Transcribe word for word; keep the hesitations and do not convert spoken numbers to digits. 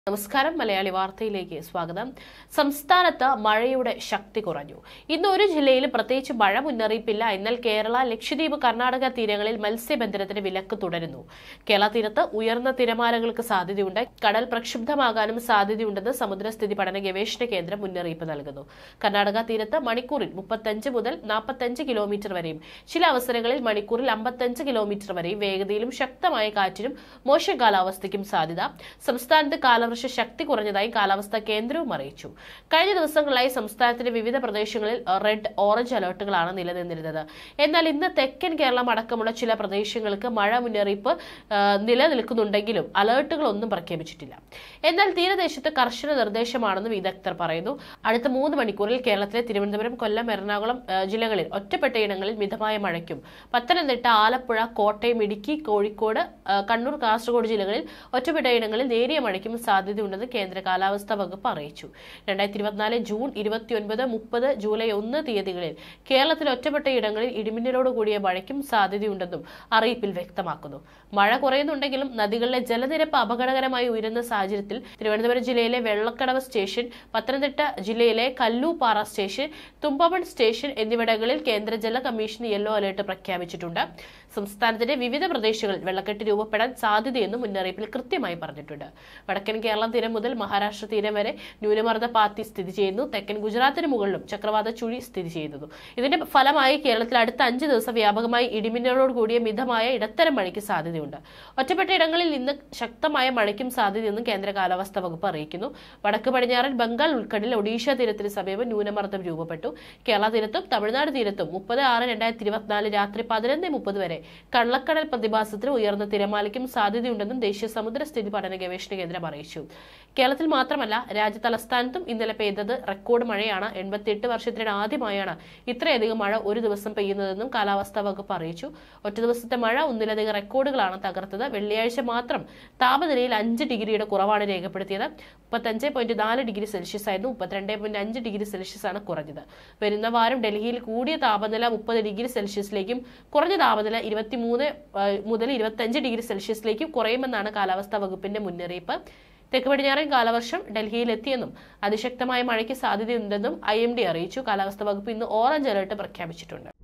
നമസ്കാരം മലയാളി വാർത്തയിലേക്ക് സ്വാഗതം. സംസ്ഥാനത്ത് മഴയുടെ ശക്തി കുറഞ്ഞു. ഇന്ന് ഒരു ജില്ലയിൽ പ്രത്യേകിച്ച് മഴ മുന്നറിയിപ്പില്ല. എന്നാൽ കേരള, ലക്ഷദ്വീപ്, കർണാടക തീരങ്ങളിൽ മത്സ്യബന്ധനത്തിന് വിലക്ക് തുടരുന്നു. കേരള തീരത്ത് ഉയർന്ന തിരമാലകൾക്ക് സാധ്യതയുണ്ട്. കടൽ പ്രക്ഷുബ്ധമാകാനും സാധ്യതയുണ്ടെന്ന് സമുദ്രസ്ഥിതി പഠന ഗവേഷണ കേന്ദ്രം മുന്നറിയിപ്പ് നൽകുന്നു. കർണാടക തീരത്ത് മണിക്കൂറിൽ മുപ്പത്തഞ്ച് മുതൽ നാൽപ്പത്തഞ്ച് കിലോമീറ്റർ വരെയും ചില അവസരങ്ങളിൽ മണിക്കൂറിൽ അമ്പത്തഞ്ച് കിലോമീറ്റർ വരെയും വേഗതയിലും ശക്തമായ കാറ്റിനും മോശം കാലാവസ്ഥയ്ക്കും സാധ്യത. സംസ്ഥാനത്ത് കാല ശക്തി കുറഞ്ഞതായി കാലാവസ്ഥാ കേന്ദ്രവും അറിയിച്ചു. കഴിഞ്ഞ ദിവസങ്ങളിലായി സംസ്ഥാനത്തിന്റെ വിവിധ പ്രദേശങ്ങളിൽ റെഡ്, ഓറഞ്ച് അലർട്ടുകളാണ് നിലനിന്നിരുന്നത്. എന്നാൽ ഇന്ന് തെക്കൻ കേരളം അടക്കമുള്ള ചില പ്രദേശങ്ങൾക്ക് മഴ മുന്നറിയിപ്പ് നിലനിൽക്കുന്നുണ്ടെങ്കിലും അലർട്ടുകളൊന്നും പ്രഖ്യാപിച്ചിട്ടില്ല. എന്നാൽ തീരദേശത്ത് കർശന നിർദ്ദേശമാണെന്ന് വിദഗ്ധർ പറയുന്നു. അടുത്ത മൂന്ന് മണിക്കൂറിൽ കേരളത്തിലെ തിരുവനന്തപുരം, കൊല്ലം, എറണാകുളം ജില്ലകളിൽ ഒറ്റപ്പെട്ടയിടങ്ങളിൽ മിതമായ മഴയ്ക്കും, പത്തനംതിട്ട, ആലപ്പുഴ, കോട്ടയം, ഇടുക്കി, കോഴിക്കോട്, കണ്ണൂർ, കാസർഗോഡ് ജില്ലകളിൽ ഒറ്റപ്പെട്ടയിടങ്ങളിൽ നേരിയ മഴയ്ക്കും സാധ്യതയുണ്ടെന്ന് കേന്ദ്ര കാലാവസ്ഥാ വകുപ്പ് അറിയിച്ചു. രണ്ടായിരത്തി ഇരുപത്തിനാല് ജൂൺ ഇരുപത്തിയൊൻപത്, മുപ്പത്, ജൂലൈ ഒന്ന് തീയതികളിൽ കേരളത്തിൽ ഒറ്റപ്പെട്ട ഇടങ്ങളിൽ ഇടിമിന്നലോട് കൂടിയ മഴയ്ക്കും സാധ്യതയുണ്ടെന്നും അറിയിപ്പിൽ വ്യക്തമാക്കുന്നു. മഴ കുറയുന്നുണ്ടെങ്കിലും നദികളിലെ ജലനിരപ്പ് അപകടകരമായി ഉയരുന്ന സാഹചര്യത്തിൽ തിരുവനന്തപുരം ജില്ലയിലെ വെള്ളക്കടവ് സ്റ്റേഷൻ, പത്തനംതിട്ട ജില്ലയിലെ കല്ലൂപ്പാറ സ്റ്റേഷൻ, തുമ്പമൺ സ്റ്റേഷൻ എന്നിവിടങ്ങളിൽ കേന്ദ്ര ജല കമ്മീഷൻ യെല്ലോ അലർട്ട് പ്രഖ്യാപിച്ചിട്ടുണ്ട്. സംസ്ഥാനത്തിന്റെ വിവിധ പ്രദേശങ്ങളിൽ വെള്ളക്കെട്ട് രൂപപ്പെടാൻ സാധ്യതയെന്നും മുന്നറിയിപ്പിൽ കൃത്യമായി പറഞ്ഞിട്ടുണ്ട്. വടക്കൻ കേരളം തീരം മുതൽ മഹാരാഷ്ട്ര തീരം വരെ ന്യൂനമർദ്ദ പാത്തി സ്ഥിതി ചെയ്യുന്നു. തെക്കൻ ഗുജറാത്തിന് മുകളിലും ചക്രവാത ചുഴി സ്ഥിതി ചെയ്യുന്നു. ഇതിന്റെ ഫലമായി കേരളത്തിൽ അടുത്ത അഞ്ച് ദിവസം വ്യാപകമായി ഇടിമിന്നലോട് കൂടിയ മിതമായ ഇടത്തരം മഴയ്ക്ക് സാധ്യതയുണ്ട്. ഒറ്റപ്പെട്ട ഇടങ്ങളിൽ ഇന്ന് ശക്തമായ മഴയ്ക്കും സാധ്യതയെന്നും കേന്ദ്ര കാലാവസ്ഥാ വകുപ്പ് അറിയിക്കുന്നു. വടക്ക് പടിഞ്ഞാറൻ ബംഗാൾ ഉൾക്കടലിൽ ഒഡീഷ തീരത്തിന് സമീപം ന്യൂനമർദ്ദം രൂപപ്പെട്ടു. കേരള തീരത്തും തമിഴ്നാട് തീരത്തും മുപ്പത് ആറ് രണ്ടായിരത്തി ഇരുപത്തിനാല് രാത്രി പതിനൊന്ന് മുപ്പത് വരെ കള്ളക്കടൽ പ്രതിഭാസത്തിന് ഉയർന്ന തിരമാലയ്ക്കും സാധ്യതയുണ്ടെന്നും ദേശീയ സമുദ്രസ്ഥിതി പഠന ഗവേഷണ കേന്ദ്രം അറിയിച്ചു. കേരളത്തിൽ മാത്രമല്ല രാജ്യതലസ്ഥാനത്തും ഇന്നലെ പെയ്തത് റെക്കോർഡ് മഴയാണ്. എൺപത്തിയെട്ട് വർഷത്തിനിടെ ആദ്യമായാണ് ഇത്രയധികം മഴ ഒരു ദിവസം പെയ്യുന്നതെന്നും കാലാവസ്ഥാ വകുപ്പ് അറിയിച്ചു. ഒറ്റ ദിവസത്തെ മഴ ഒന്നിലധികം റെക്കോർഡുകളാണ് തകർത്തത്. വെള്ളിയാഴ്ച മാത്രം താപനിലയിൽ അഞ്ച് ഡിഗ്രിയുടെ കുറവാണ് രേഖപ്പെടുത്തിയത്. മുപ്പത്തഞ്ച് പോയിന്റ് നാല് ഡിഗ്രി സെൽഷ്യസ് ആയിരുന്നു. മുപ്പത്തിരണ്ട് പോയിന്റ് അഞ്ച് ഡിഗ്രി സെൽഷ്യസ് ആണ് കുറഞ്ഞത്. വരുന്ന വാരം ഡൽഹിയിൽ കൂടിയ താപനില മുപ്പത് ഡിഗ്രി സെൽഷ്യസിലേക്കും കുറഞ്ഞ താപനില ഇരുപത്തിമൂന്ന് മുതൽ ഇരുപത്തിയഞ്ച് ഡിഗ്രി സെൽഷ്യസിലേക്കും കുറയുമെന്നാണ് കാലാവസ്ഥാ വകുപ്പിന്റെ മുന്നറിയിപ്പ്. തെക്ക് പടിഞ്ഞാറൻ കാലവർഷം ഡൽഹിയിലെത്തിയെന്നും അതിശക്തമായ മഴയ്ക്ക് സാധ്യതയുണ്ടെന്നും ഐ എം ഡി അറിയിച്ചു. കാലാവസ്ഥാ വകുപ്പ് ഇന്ന് ഓറഞ്ച് അലർട്ട് പ്രഖ്യാപിച്ചിട്ടുണ്ട്.